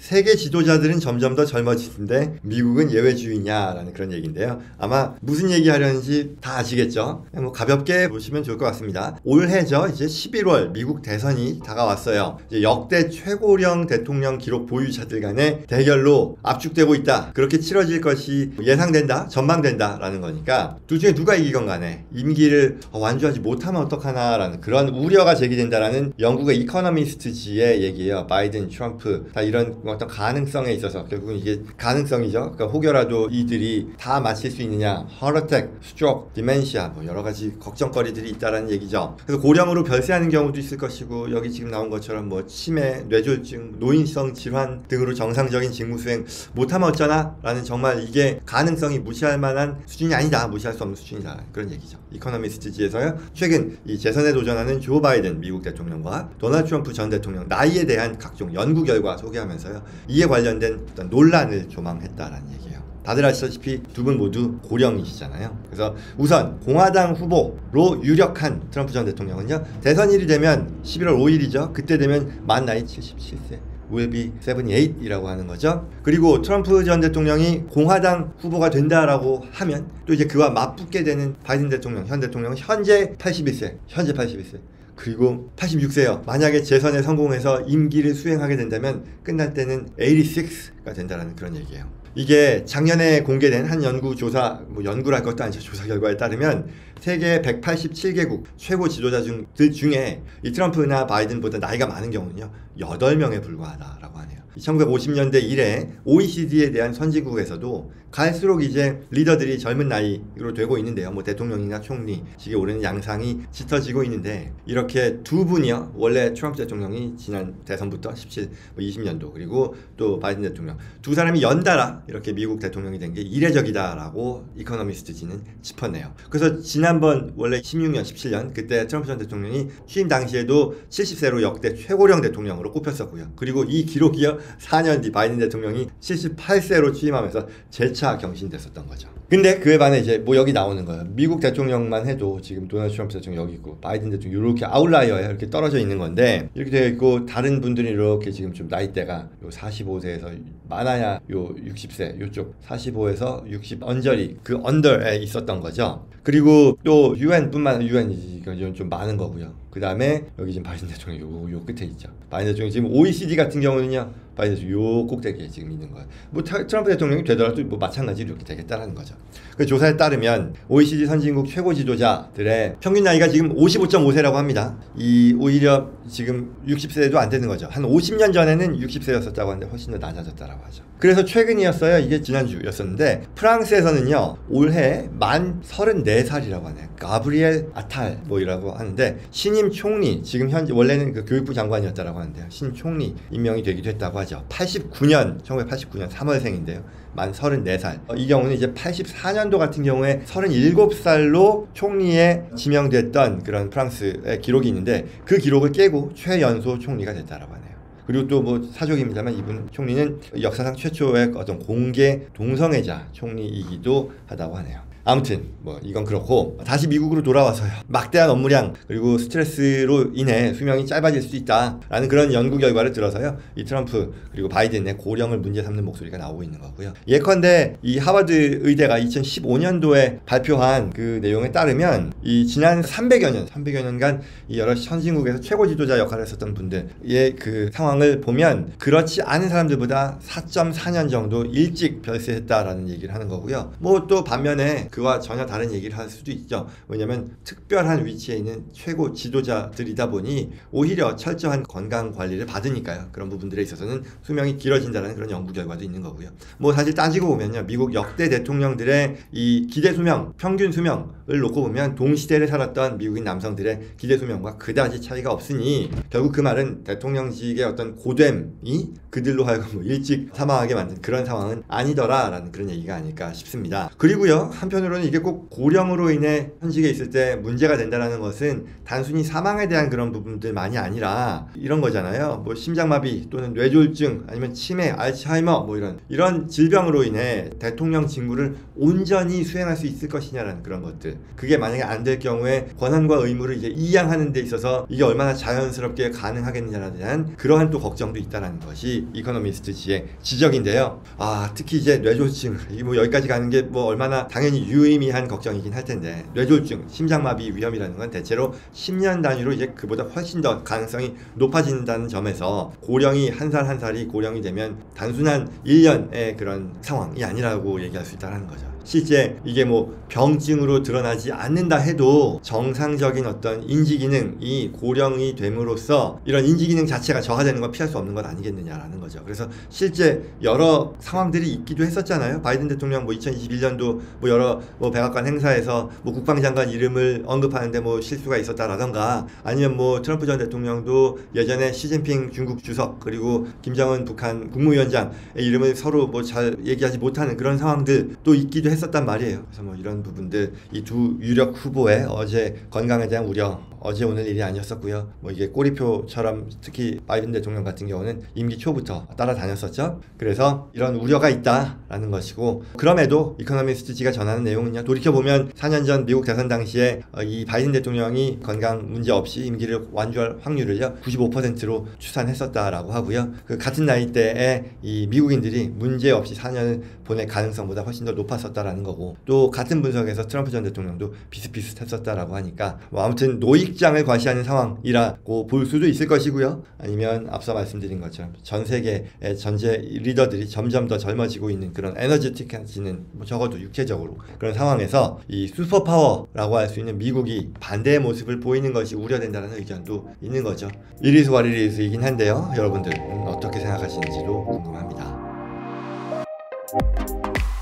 세계 지도자들은 점점 더 젊어지는데 미국은 예외주의냐라는 그런 얘기인데요. 아마 무슨 얘기 하려는지 다 아시겠죠? 뭐 가볍게 보시면 좋을 것 같습니다. 올해죠. 이제 11월 미국 대선이 다가왔어요. 이제 역대 최고령 대통령 기록 보유자들 간의 대결로 압축되고 있다. 그렇게 치러질 것이 예상된다, 전망된다라는 거니까 둘 중에 누가 이기건 간에 임기를 완주하지 못하면 어떡하나라는 그런 우려가 제기된다라는 영국의 이코노미스트지의 얘기예요. 바이든, 트럼프 다 이런 어떤 가능성에 있어서 결국은 이게 가능성이죠. 그러니까 혹여라도 이들이 다 마칠 수 있느냐, 하트어택, 스트로크, 디멘시아 뭐 여러 가지 걱정거리들이 있다라는 얘기죠. 그래서 고령으로 별세하는 경우도 있을 것이고 여기 지금 나온 것처럼 뭐 치매, 뇌졸중, 노인성 질환 등으로 정상적인 직무 수행 못하면 어쩌나? 라는 정말 이게 가능성이 무시할 만한 수준이 아니다. 무시할 수 없는 수준이다. 그런 얘기죠. 이코노미스트지에서요. 최근 이 재선에 도전하는 조 바이든 미국 대통령과 도널드 트럼프 전 대통령 나이에 대한 각종 연구 결과 소개하면서요. 이에 관련된 어떤 논란을 조망했다라는 얘기예요. 다들 아시다시피 두 분 모두 고령이시잖아요. 그래서 우선 공화당 후보로 유력한 트럼프 전 대통령은요. 대선일이 되면 11월 5일이죠. 그때 되면 만 나이 77세. will be 78이라고 하는 거죠. 그리고 트럼프 전 대통령이 공화당 후보가 된다라고 하면 또 이제 그와 맞붙게 되는 바이든 대통령, 현 대통령은 현재 81세. 그리고 86세요. 만약에 재선에 성공해서 임기를 수행하게 된다면 끝날 때는 86가 된다는 그런 얘기예요. 이게 작년에 공개된 한 연구조사, 뭐 연구랄 것도 아니죠. 조사 결과에 따르면 세계 187개국 최고 지도자들 중에 이 트럼프나 바이든보다 나이가 많은 경우는요. 8명에 불과하다라고 하네요. 1950년대 이래 OECD에 대한 선진국에서도 갈수록 이제 리더들이 젊은 나이로 되고 있는데요. 뭐 대통령이나 총리, 직에 오르는 양상이 짙어지고 있는데 이렇게 두 분이요. 원래 트럼프 대통령이 지난 대선부터 20년도 그리고 또 바이든 대통령 두 사람이 연달아 이렇게 미국 대통령이 된 게 이례적이다라고 이코노미스트지는 짚었네요. 그래서 지난번 원래 16년, 17년 그때 트럼프 전 대통령이 취임 당시에도 70세로 역대 최고령 대통령으로 꼽혔었고요. 그리고 이 기록이요. 4년 뒤 바이든 대통령이 78세로 취임하면서 재차 경신됐었던 거죠. 근데 그에 반해 이제 뭐 여기 나오는 거예요. 미국 대통령만 해도 지금 도널드 트럼프 대통령 여기 있고 바이든 대통령 이렇게 아웃라이어에 이렇게 떨어져 있는 건데 이렇게 되어 있고 다른 분들이 이렇게 지금 좀 나이대가 요 45세에서 많아야 요 60세 요쪽 45에서 60 언저리 그 언더에 있었던 거죠. 그리고 또 UN뿐만 UN이지 이건 좀 많은 거고요. 그 다음에 여기 지금 바이든 대통령 요 끝에 있죠. 바이든 대통령 지금 OECD 같은 경우는요. 바이든 대통령 요 꼭대기에 지금 있는 거예요. 뭐 트럼프 대통령이 되더라도 뭐 마찬가지로 이렇게 되겠다라는 거죠. 그 조사에 따르면 OECD 선진국 최고 지도자들의 평균 나이가 지금 55.5세라고 합니다. 이 오히려 지금 60세도 안 되는 거죠. 한 50년 전에는 60세였었다고 하는데 훨씬 더 낮아졌다라고 하죠. 그래서 최근이었어요. 이게 지난주였었는데 프랑스에서는요. 올해 만 34살이라고 하네요. 가브리엘 아탈 뭐이라고 하는데 신임 총리 지금 현재 원래는 그 교육부 장관이었다라고 하는데요. 신임 총리 임명이 되기도 했다고 하죠. 1989년 3월생인데요. 만 34살. 이 경우는 이제 84년도 같은 경우에 37살로 총리에 지명됐던 그런 프랑스의 기록이 있는데 그 기록을 깨고 최연소 총리가 됐다라고 하네요. 그리고 또 뭐 사족입니다만 이분 총리는 역사상 최초의 어떤 공개 동성애자 총리이기도 하다고 하네요. 아무튼 뭐 이건 그렇고 다시 미국으로 돌아와서요. 막대한 업무량 그리고 스트레스로 인해 수명이 짧아질 수 있다라는 그런 연구 결과를 들어서요. 이 트럼프 그리고 바이든의 고령을 문제 삼는 목소리가 나오고 있는 거고요. 예컨대 이 하버드 의대가 2015년도에 발표한 그 내용에 따르면 이 지난 300여 년간 이 여러 선진국에서 최고 지도자 역할을 했었던 분들의 그 상황을 보면 그렇지 않은 사람들보다 4.4년 정도 일찍 별세했다라는 얘기를 하는 거고요. 뭐 또 반면에 그와 전혀 다른 얘기를 할 수도 있죠. 왜냐하면 특별한 위치에 있는 최고 지도자들이다 보니 오히려 철저한 건강 관리를 받으니까요. 그런 부분들에 있어서는 수명이 길어진다는 그런 연구 결과도 있는 거고요. 뭐 사실 따지고 보면요. 미국 역대 대통령들의 이 기대 수명, 평균 수명을 놓고 보면 동시대를 살았던 미국인 남성들의 기대 수명과 그다지 차이가 없으니 결국 그 말은 대통령직의 어떤 고됨이 그들로 하여금 뭐 일찍 사망하게 만든 그런 상황은 아니더라라는 그런 얘기가 아닐까 싶습니다. 그리고요. 한편으로 한편으로는 이게 꼭 고령으로 인해 현직에 있을 때 문제가 된다는 것은 단순히 사망에 대한 그런 부분들만이 아니라 이런 거잖아요. 뭐 심장마비 또는 뇌졸중 아니면 치매, 알츠하이머 뭐 이런 질병으로 인해 대통령 직무를 온전히 수행할 수 있을 것이냐라는 그런 것들. 그게 만약에 안 될 경우에 권한과 의무를 이제 이양하는 데 있어서 이게 얼마나 자연스럽게 가능하겠느냐에 대한 그러한 또 걱정도 있다는 것이 이코노미스트지의 지적인데요. 특히 이제 뇌졸중 이게 뭐 여기까지 가는 게 뭐 얼마나 당연히 유의미한 걱정이긴 할 텐데 뇌졸중, 심장마비 위험이라는 건 대체로 10년 단위로 이제 그보다 훨씬 더 가능성이 높아진다는 점에서 고령이 한 살 한 살이 고령이 되면 단순한 1년의 그런 상황이 아니라고 얘기할 수 있다는 거죠. 실제 이게 뭐 병증으로 드러나지 않는다 해도 정상적인 어떤 인지기능이 고령이 됨으로써 이런 인지기능 자체가 저하되는 건 피할 수 없는 것 아니겠느냐라는 거죠. 그래서 실제 여러 상황들이 있기도 했었잖아요. 바이든 대통령 뭐 2021년도 뭐 여러 뭐 백악관 행사에서 뭐 국방장관 이름을 언급하는데 뭐 실수가 있었다라던가 아니면 뭐 트럼프 전 대통령도 예전에 시진핑 중국 주석 그리고 김정은 북한 국무위원장의 이름을 서로 뭐 잘 얘기하지 못하는 그런 상황들도 있기도 했었단 말이에요. 그래서 뭐 이런 부분들 이 두 유력 후보의 어제 건강에 대한 우려 어제 오늘 일이 아니었었고요. 뭐 이게 꼬리표처럼 특히 바이든 대통령 같은 경우는 임기 초부터 따라다녔었죠. 그래서 이런 우려가 있다라는 것이고 그럼에도 이코노미스트지가 전하는 내용은요. 돌이켜보면 4년 전 미국 대선 당시에 이 바이든 대통령이 건강 문제 없이 임기를 완주할 확률을요 95%로 추산했었다라고 하고요. 그 같은 나이대에 이 미국인들이 문제 없이 4년을 보낼 가능성보다 훨씬 더 높았었다라는 거고 또 같은 분석에서 트럼프 전 대통령도 비슷비슷했었다라고 하니까 뭐 아무튼 노익장을 과시하는 상황이라고 볼 수도 있을 것이고요. 아니면 앞서 말씀드린 것처럼 전 세계의 전제 리더들이 점점 더 젊어지고 있는 그런 에너지틱해지는 뭐 적어도 육체적으로 그런 상황에서 이 슈퍼파워라고 할 수 있는 미국이 반대의 모습을 보이는 것이 우려된다는 의견도 있는 거죠. 이리스 와리리스이긴 한데요. 여러분들 어떻게 생각하시는지도 궁금합니다.